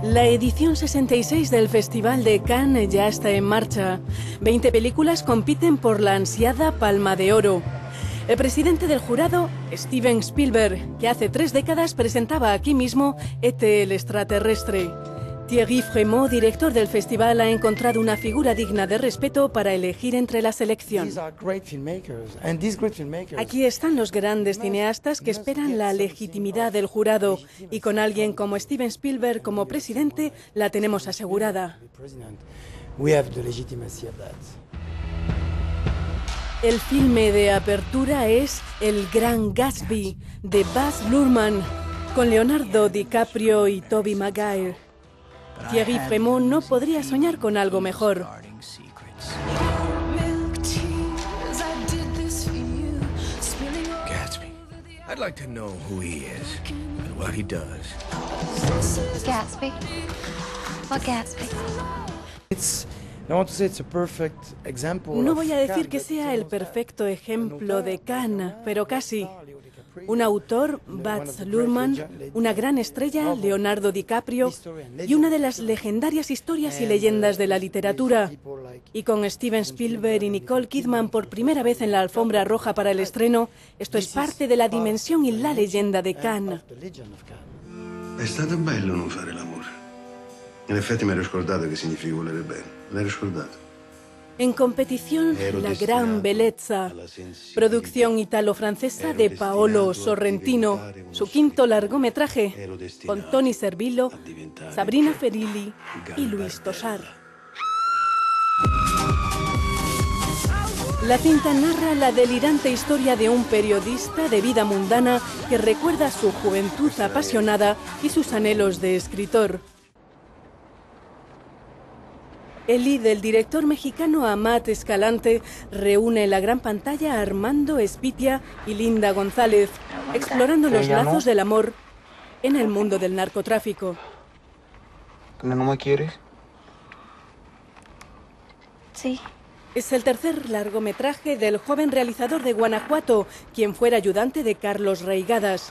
La edición 66 del Festival de Cannes ya está en marcha. 20 películas compiten por la ansiada Palma de Oro. El presidente del jurado, Steven Spielberg, que hace 3 décadas presentaba aquí mismo E.T. el extraterrestre. Thierry Frémaux, director del festival, ha encontrado una figura digna de respeto para elegir entre la selección. Aquí están los grandes cineastas que esperan la legitimidad del jurado, y con alguien como Steven Spielberg como presidente la tenemos asegurada. El filme de apertura es El Gran Gatsby, de Baz Luhrmann, con Leonardo DiCaprio y Tobey Maguire. Thierry Frémaux no podría soñar con algo mejor. Gatsby. I'd like to know who he is and what he does. Gatsby? What Gatsby? No voy a decir que sea el perfecto ejemplo de Cannes, pero casi. Un autor, Baz Luhrmann, una gran estrella, Leonardo DiCaprio, y una de las legendarias historias y leyendas de la literatura. Y con Steven Spielberg y Nicole Kidman por primera vez en la alfombra roja para el estreno, esto es parte de la dimensión y la leyenda de Cannes. È stato bello non fare l'amore. In effetti mi ero scordato che significa volere bene. Me l'ero scordato. En competición, La Gran Bellezza, producción italo-francesa de Paolo Sorrentino, su quinto largometraje, con Tony Servillo, Sabrina Ferilli y Luis Tosar. La cinta narra la delirante historia de un periodista de vida mundana que recuerda su juventud apasionada y sus anhelos de escritor. El del director mexicano Amat Escalante reúne en la gran pantalla a Armando Espitia y Linda González, explorando los lazos del amor en el mundo del narcotráfico. ¿No me quieres? Sí. Es el tercer largometraje del joven realizador de Guanajuato, quien fuera ayudante de Carlos Reigadas.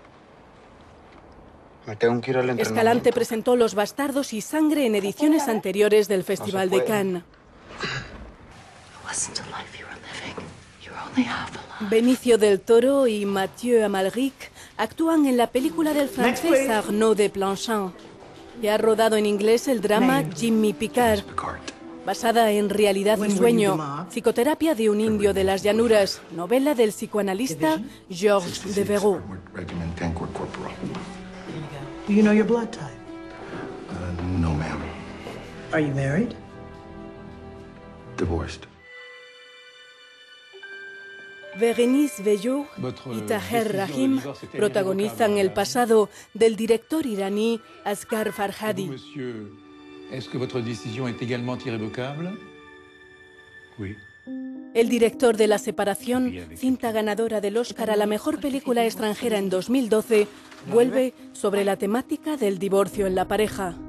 Me tengo que ir al entrenamiento. Escalante presentó Los Bastardos y Sangre en ediciones anteriores del Festival de Cannes. Benicio del Toro y Mathieu Amalric actúan en la película del francés Arnaud de Planchamp, que ha rodado en inglés el drama Jimmy Picard, basada en Realidad y Sueño, psicoterapia de un indio de las llanuras, novela del psicoanalista Georges Devereux. Do you know your blood type? No, ma'am. Are you married? Divorced. Bérénice Bejo y Taher Rahim protagonizan el pasado del director iraní Asghar Farhadi. Monsieur, est-ce que votre décision est également irrévocable? Oui. El director de La Separación, cinta ganadora del Oscar a la mejor película extranjera en 2012, vuelve sobre la temática del divorcio en la pareja.